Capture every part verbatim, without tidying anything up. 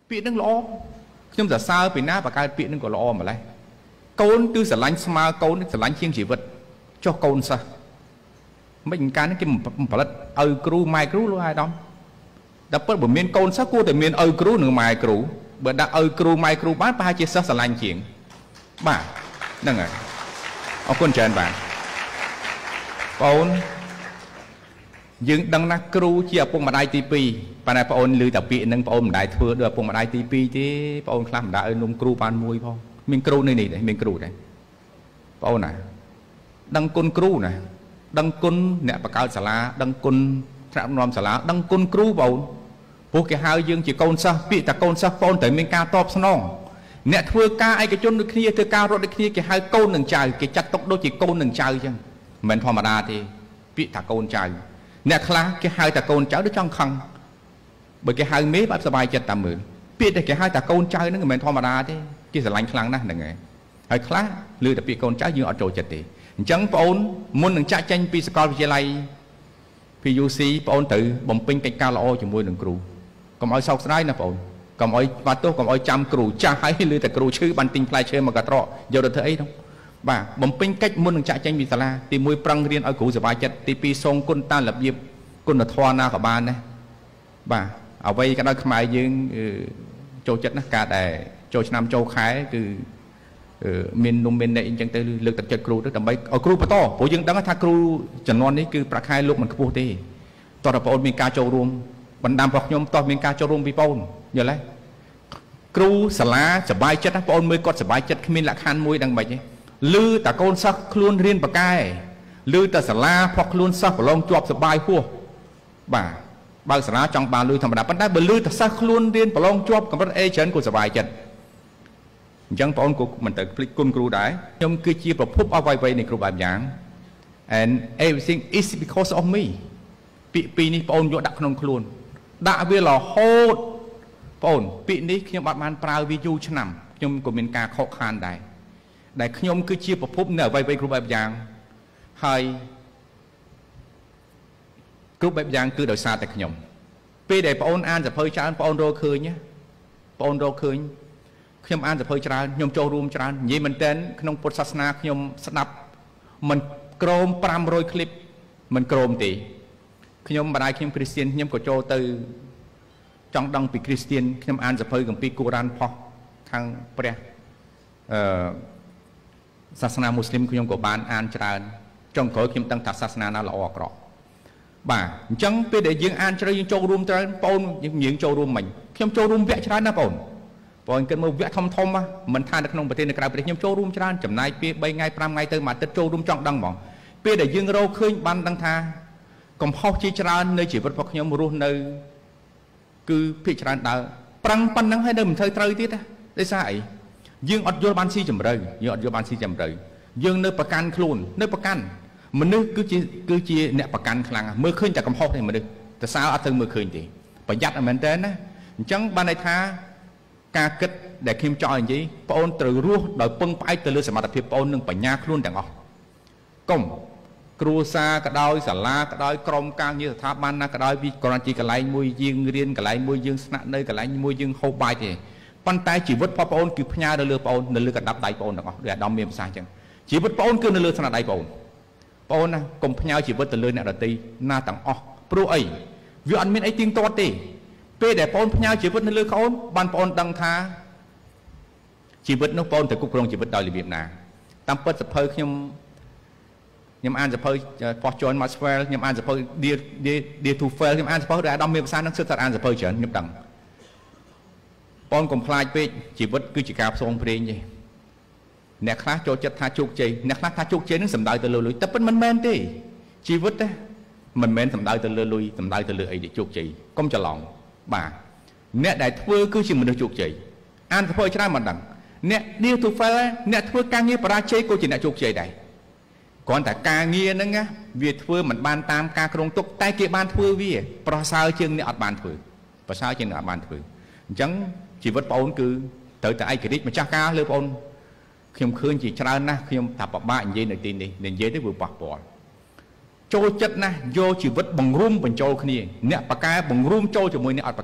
ពាក្យនឹងល្អខ្ញុំសរសើរពីណាបង្កើតពាក្យនឹងក៏ល្អម្ល៉េះកូនគឺស្រឡាញ់ស្មើកូនស្រឡាញ់ជាងជីវិតចុះកូនសិស្សមិនការនេះគេផលិតឲ្យគ្រូម៉ែគ្រូលោកអាយដាមតែពិតបើមានកូនសិស្សគួរតែមានឲ្យគ្រូនិងម៉ែគ្រូបើដាក់ឲ្យគ្រូម៉ែគ្រូបានប្រហែលជាសិស្សស្រឡាញ់ជាងបាទហ្នឹងហើយអរគុណច្រើនបាទបងអូនយើងដឹងណាស់គ្រូជាឪពុកម្ដាយទីពីរប៉ុន្តែបងអូនឮតែពាក្យហ្នឹងបងអូនមិនដែរធ្វើដូចឪពុកម្ដាយទីពីរទេបងអូនខ្លះមិនដែរឲ្យនំគ្រូបានមួយផងមានគ្រូនេះនេះដែរមានគ្រូដែរបងអូនណាដឹងគុណគ្រូណាដឹងគុណអ្នកបង្កើតសាលាដឹងគុណថ្នាក់នាំសាលាដឹងគុណគ្រូបងអូនព្រោះគេហៅយើងជាកូនសិស្សពាក្យតែកូនសិស្សបងអូនត្រូវមានការតបស្នងអ្នកធ្វើការឯកជនដូចគ្នាធ្វើការរត់ដូចគ្នាគេហៅកូននឹងចៅគេចាត់ទុកដូចជាកូននឹងចៅអញ្ចឹងមិនមែនធម្មតាទេពាក្យថាកូនចៅអ្នកខ្លះគេហៅតែកូនចៅដូចចង់ខឹងបើគេហៅមេបែបសុបាយចិត្តតាមមើលពាក្យតែគេហៅតែកូនចៅហ្នឹងមិនមែនធម្មតាទេគេស្រឡាញ់ខ្លាំងណាស់ហ្នឹងហើយហើយខ្លះឮតែពាក្យកូនចៅយើងអត់ចូលចិត្តទេអញ្ចឹងបងអូនមុននឹងចាក់ចេញពីសាកលវិទ្យាល័យ ពី យូ ស៊ី បងអូនត្រូវបំពេញកិច្ចការល្អជាមួយនឹងគ្រូកុំឲ្យសោកស្ដាយណាបងអូនកុំឲ្យបាត់ទោសកុំឲ្យចាំគ្រូចាស់ហើយឮតែគ្រូឈឺបានទិញផ្លែឈើមកកាត្រកយកទៅធ្វើអីហ្នឹងបាទបំពេញកិច្ចមុននឹងចាក់ចេញពីសាលាទីមួយប្រឹងរៀនឲ្យគ្រូសុបាយចិត្តទីពីរសូមគុណតាមរបៀបគុណធម៌ណាក៏បានដែរបាទអ្វីក៏ដោយខ្មែរយើងចូលចិត្តណាស់ការដែលចូលឆ្នាំចូលខែគឺមាននំមានអ្នកអីចឹងទៅលើកទឹកចិត្តគ្រូទៅដើម្បីឲ្យគ្រូបន្តព្រោះយើងដឹងថាគ្រូចំនួននេះគឺប្រាក់ខែលោកមិនខ្ពស់ទេតោះតែបងអូនមានការចូលរួមបណ្ដាំរបស់ខ្ញុំតោះមានការចូលរួមពីបងអូនយល់ទេគ្រូសាលាសប្បាយចិត្តណាបងអូនមើលគាត់សប្បាយចិត្តគ្មានលក្ខខណ្ឌមួយដឹងមិនទេលឺតែកូនសិស្សខ្លួនរៀនបកែលឺតែសាលាផុសខ្លួនសិស្សប្រឡងជាប់សប្បាយហួសបាទបើសាលាចង់បានលឺធម្មតាប៉ុន្តែបើលឺតែសិស្សខ្លួនរៀនប្រឡងជាប់កម្រិត A ច្រើនក៏សប្បាយចិត្តអញ្ចឹងបងអូនក៏មិនត្រូវភ្លេចគុណគ្រូដែរខ្ញុំគឺជាប្រភពអ្វីៗនៃគ្រូបែបយ៉ាង and everything is because of me ពាក្យពីរនេះបងអូនយកដាក់ក្នុងខ្លួនដាក់វារហូតបងអូនពាក្យនេះខ្ញុំអត់បានប្រើវាយូរឆ្នាំខ្ញុំក៏មានការខកខានដែរដែលខ្ញុំគឺជាប្រភពនៃអ្វីៗគ្រូបែបយ៉ាងហើយគ្រូបែបយ៉ាងគឺដោយសារតែខ្ញុំពេលដែលបងអូនអានសភៅច្រើនបងអូនរកឃើញបងអូនរកឃើញខ្ញុំអានសភៅច្រើនខ្ញុំចូលរួមច្រើននិយាយមែនតើក្នុងពុទ្ធសាសនាខ្ញុំស្ដាប់មិនក្រោមfive hundredคลิปមិនក្រោមទេខ្ញុំម្ដាយខ្ញុំគ្រីស្ទានខ្ញុំក៏ចូលទៅចង់ដឹងពីគ្រីស្ទានខ្ញុំអានសភៅគម្ពីរកូរ៉ានផុសខាងព្រះអឺសាសនាមូស្លីមខ្ញុំក៏បានអានច្រើនចុងក្រោយខ្ញុំដឹងថាសាសនាណាល្អអាក្រក់បាទអញ្ចឹងពេលដែលយើងអានជ្រៅយើងចូលរួមច្រើនបងយើងចូលរួមមិញខ្ញុំចូលរួមវគ្គច្រើនណាបងបងគិតមើលវគ្គធំធំមិនថានៅក្នុងប្រទេសនៅក្រៅប្រទេសខ្ញុំចូលរួមច្រើនចំណាយពេលthreeថ្ងៃfiveថ្ងៃទៅមួយអាទិត្យចូលរួមចង់ដឹងហ្មងពេលដែលយើងរកឃើញបានដឹងថាកំហុសជាច្រើននៅជីវិតរបស់ខ្ញុំរស់នៅគឺភាគច្រើនដើរប្រឹងប៉ុណ្្នឹងហើយនៅមិនត្រូវត្រូវទៀតទេដោយសារអីយើងអត់យល់បានស៊ីជម្រៅយើងអត់យល់បានស៊ីជម្រៅយើងនៅប្រកាន់ខ្លួននៅប្រកាន់មនុស្សគឺជាគឺជាអ្នកប្រកាន់ខ្លាំងមើលឃើញតែកំហុសទេមនុស្សតែសើអត់ទៅមើលឃើញទេប្រយ័ត្នមែនតើណាអញ្ចឹងបានន័យថាការគិតដែលខ្ញុំចង់និយាយបងអូនត្រូវរស់ដោយពឹងផ្អែកទៅលើសមត្ថភាពបងអូននិងបញ្ញាខ្លួនទាំងអស់កុំគ្រួសារក៏ដោយសាលាក៏ដោយក្រុមការងារស្ថាប័នណាក៏ដោយវាគ្រាន់ជាកន្លែងមួយយើងរៀនកន្លែងមួយយើងស្នាក់នៅកន្លែងមួយយើងហូបបាយទេប៉ុន្តែជីវិតបងប្អូនគឺផ្ញើទៅលើបងអូននៅលើកណ្ដាប់ដៃបងអូនទាំងអស់ដូចអាដាមមានប្រសាសន៍អញ្ចឹងជីវិតបងអូនគឺនៅលើស្នាដៃបងអូនបងអូនណាកុំផ្ញើជីវិតទៅលើអ្នកដទៃណាទាំងអស់ព្រោះអីវាអត់មានអីទៀងទាត់ទេពេលដែលបងអូនផ្ញើជីវិតនៅលើកូនបានបងអូនដឹងថាជីវិតនោះបងអូនត្រូវគ្រប់គ្រងជីវិតដោយរបៀបណាតាមពិតសភៅខ្ញុំខ្ញុំអានសភៅ Post John Maxwell ខ្ញុំអានសភៅ Dear Dear to Fail ខ្ញុំអានសភៅដែលអាដាមមានប្រសាសន៍នឹងសិតតែអានសភៅច្រើនខ្ញុំដឹងបងកុំខ្លាចពេកជីវិតគឺជាការផ្សងព្រេងទេអ្នកខ្លះចូលចិត្តថាជោគជ័យអ្នកខ្លះថាជោគជ័យនឹងសំដៅទៅលើលុយតែពិតមិនមែនទេជីវិតទេមិនមែនសំដៅទៅលើលុយសំដៅទៅលើអីដែលជោគជ័យកុំច្រឡំបាទអ្នកដែលធ្វើគឺជាមនុស្សជោគជ័យអានសភៅច្រើនមិនដឹងអ្នក Dear to Fail អ្នកធ្វើការងារបរាជ័យក៏ជាអ្នកជោគជ័យដែរគ្រាន់តែការងារហ្នឹងវាធ្វើមិនបានតាមការគ្រោងទុកតែគេបានធ្វើវាប្រសើរជាងអ្នកអត់បានធ្វើប្រសើរជាងអ្នកអត់បានធ្វើអញ្ចឹងជីវិតបងអូនគឺត្រូវតែឯករាជ្យម្ចាស់ការលើបងអូនខ្ញុំឃើញជាច្រើនណាស់ខ្ញុំថាពិបាកនិយាយនៅទីនេះនិយាយទៅវាប៉ះពាល់ចូលចិត្តណាស់យកជីវិតបង្រួមបញ្ចូលគ្នាអ្នកបកកែបង្រួមចូលជាមួយអ្នកអត់បកកែ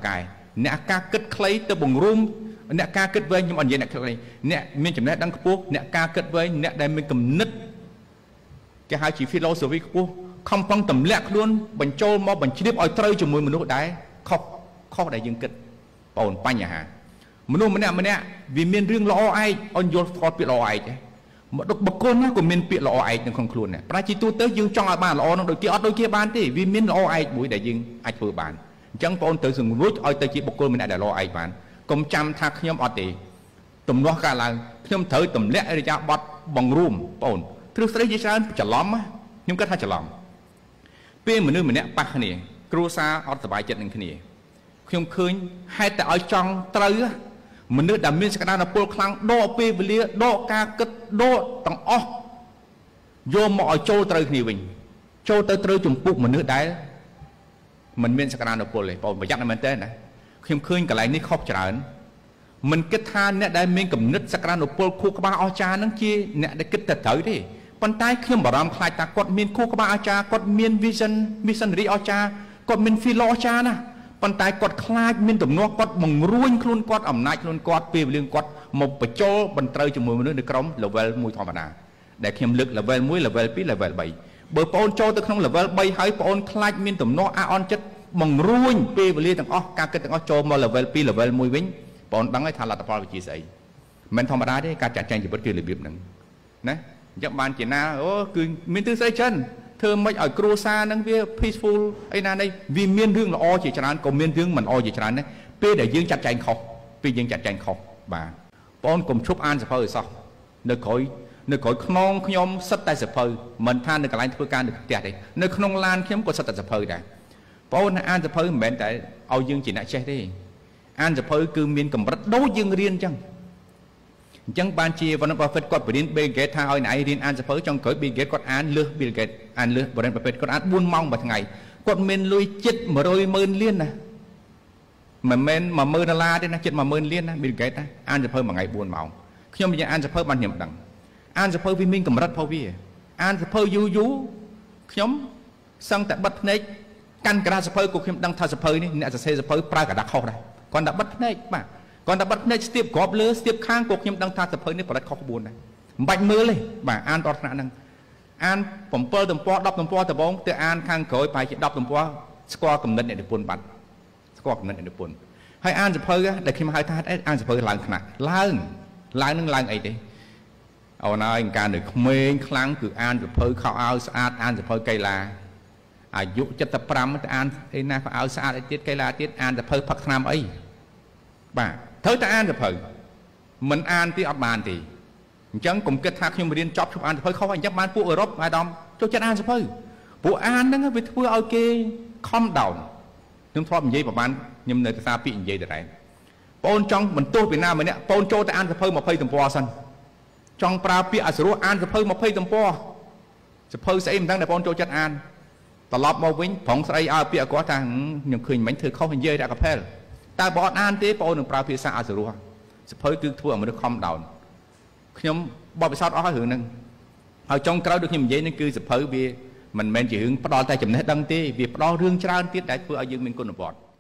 អ្នកការគិតខ្លីទៅបង្រួមអ្នកការគិតវែងខ្ញុំអត់និយាយអ្នកខ្លីអ្នកមានចំណេះដឹងខ្ពស់អ្នកការគិតវែងអ្នកដែលមានគំនិតគេហៅជា philosophy ខ្ពស់ខំប្រឹងទម្លាក់ខ្លួនបញ្ចូលមកបញ្ជ្រាបឲ្យត្រូវជាមួយមនុស្សដែរខុសខុសដែលយើងគិតបងបញ្ហាមនុស្សម្នាក់ម្នាក់វាមានរឿងល្អឯងអនយល់ថតពាក្យល្អឯងទេមកបុគ្គលណាក៏មានពាក្យល្អឯងនៅក្នុងខ្លួនដែរប្រជាទូទៅយើងចង់ឲ្យបានល្អនឹងដូចគេអត់ដូចគេបានទេវាមានល្អឯងមួយដែលយើងអាចធ្វើបានអញ្ចឹងបងទៅសង្រួចឲ្យទៅជាបុគ្គលម្នាក់ដែលល្អឯងបានកុំចាំថាខ្ញុំអត់ទេទំនាស់កាលឡើងខ្ញុំត្រូវទម្លាក់អរិយាប័ត្របង្រួមបងទ្រឹស្ដីជាច្រើនច្រឡំខ្ញុំគិតថាច្រឡំពេលមនុស្សម្នាក់ប៉ះគ្នាគ្រួសារអត់សុបាយចិត្តនឹងគ្នាខ្ញុំឃើញហេតុតែឲ្យចង់ត្រូវមនុស្សដែលមានសក្តានុពលខ្លាំងដកពេលវេលាដកការគិតដកទាំងអស់យកមកឲ្យចូលត្រូវគ្នាវិញចូលទៅត្រូវចំពោះមនុស្សដែលមិនមានសក្តានុពលទេបងប្រយ័ត្នមែនទេណាខ្ញុំឃើញកន្លែងនេះខុសច្រើនមិនគិតថាអ្នកដែលមានគំនិតសក្តានុពលខួរក្បាលអស្ចារ្យនឹងជាអ្នកដែលគិតទៅត្រូវទេប៉ុន្តែខ្ញុំបារម្ភខ្លាចថាគាត់មានខួរក្បាលអស្ចារ្យគាត់មាន vision visionary អស្ចារ្យគាត់មាន philo អស្ចារ្យណាប៉ុន្តែគាត់ខ្លាចមានទំនាស់គាត់បង្រួញខ្លួនគាត់អំណាចខ្លួនគាត់ពេលវេលាគាត់មកបញ្ចូលបន្ត្រូវជាមួយមនុស្សនៅក្រុម level មួយធម្មតាដែលខ្ញុំលើក level មួយ level ពីរ level បីបើបងអូនចូលទៅក្នុង level បីហើយបងអូនខ្លាចមានទំនាស់អាអន់ចិត្តបង្រួញពេលវេលាទាំងអស់ការគិតទាំងអស់ចូលមក level ពីរ level មួយវិញបងអូនដឹងហើយថាលទ្ធផលវាជាស្អីមិនធម្មតាទេការចាត់ចែងជីវិតគឺរបៀបហ្នឹងណាអញ្ចឹងបានជាណាអូគឺមានទិសស្អីចិនធ្វើមិនឲ្យគ្រួសារនឹងវា peaceful អីណានេះវាមានរឿងល្អជាច្រើនក៏មានរឿងមិនល្អជាច្រើនដែរពេលដែលយើងចាត់ចែងខុសពេលយើងចាត់ចែងខុសបាទបងកុំឈប់អានសភៅឲ្យសោះនៅក្រោយនៅក្រោយខ្នងខ្ញុំសិតតែសភៅមិនថានៅកន្លែងធ្វើការនៅផ្ទះទេនៅក្នុងឡានខ្ញុំក៏សិតតែសភៅដែរបងអានសភៅមិនមែនតែឲ្យយើងជាអ្នកចេះទេអានសភៅគឺមានកម្រិតដូចយើងរៀនអញ្ចឹងអញ្ចឹងបានជា Warren Buffett គាត់បរៀន Bill Gates ថាឲ្យអ្នកឯងរៀនអានសភៅចុងក្រោយ Bill Gates គាត់អានលើស Bill Gates អានលើស Warren Buffett គាត់អានបួនម៉ោងមួយថ្ងៃគាត់មានលុយជិតមួយរយម៉ឺនលានណាមិនមែនមួយម៉ឺនដុល្លារទេណាជិតមួយម៉ឺនលានណា Bill Gates ណាអានសភៅមួយថ្ងៃបួនម៉ោងខ្ញុំនិយាយអានសភៅបានខ្ញុំដឹងអានសភៅវាមានកម្រិតផងវាអានសភៅយូរយូរខ្ញុំសឹងតែបិទភ្នែកកាន់ក្រាសភៅក៏ខ្ញុំដឹងថាសភៅនេះអ្នកសរសេរសភៅប្រើกระดาษខុសដែរគាត់តែបិទភ្នែកបាទគាត់តែបិទភ្នែកស្ទាបក្របលើស្ទាបខាងក៏ខ្ញុំដឹងថាសភៅនេះផលិតខុសក្បួនដែរមិនបាច់មើលទេបាទអានតរថ្នាក់ហ្នឹងអាន7ទំព័រ10ទំព័រដំបូងទៅអានខាងក្រោយប្រហែលជា10ទំព័រស្គាល់គំនិតអ្នកនិពន្ធបាត់ស្គាល់គំនិតអ្នកនិពន្ធហើយអានសភៅដែលខ្ញុំហៅថាអានសភៅឡើងថ្នាក់ឡើងឡើងនឹងឡើងអីទេអូនហើយការនៅក្មេងខ្លាំងគឺអានសភៅខោអាវស្អាតអានសភៅកីឡាអាយុเจ็ดสิบห้าទៅអានអីណាខោអាវស្អាតអីទៀតកីឡាទៀតអានសភៅផឹកថ្នាំអីបាទត្រូវតែអានសភៅមិនអានទីអត់បានទេអញ្ចឹងកុំគិតថាខ្ញុំរៀនចប់ជប់អានសភៅខុសអញ្ចឹងបានពួកអឺរ៉ុបអាដាមចូលចិត្តអានសភៅពួកអានហ្នឹងវាធ្វើឲ្យគេខំដោនខ្ញុំធ្លាប់និយាយប្រហែលខ្ញុំនៅភាសាពាក្យនិយាយទៅដែរបងចង់បន្ទោសពីណាម្នាក់បងចូលទៅអានសភៅยี่สิบទំព័រសិនចង់ប្រើពាក្យអសុរោះអានសភៅยี่สิบទំព័រសភៅស្អីមិនដឹងតែបងចូលចិត្តអានត្រឡប់មកវិញប្រងស្អីឲ្យពាក្យគាត់ថាខ្ញុំឃើញមិញធ្វើខុសនិយាយរកកាផែលតែបើអត់អានទេបងនឹងប្រើភាសាអសុរោះសភៅគឺធ្វើឲ្យមនុស្សខំដោនខ្ញុំបបពិសោធន៍អស់ហើយរឿងហ្នឹងហើយចុងក្រោយដូចខ្ញុំនិយាយហ្នឹងគឺសភៅវាមិនមែនជារឿងផ្ដល់តែចំណេះដឹងទេវាផ្ដល់រឿងច្រើនទៀតដែលធ្វើឲ្យយើងមានគុណវត្ត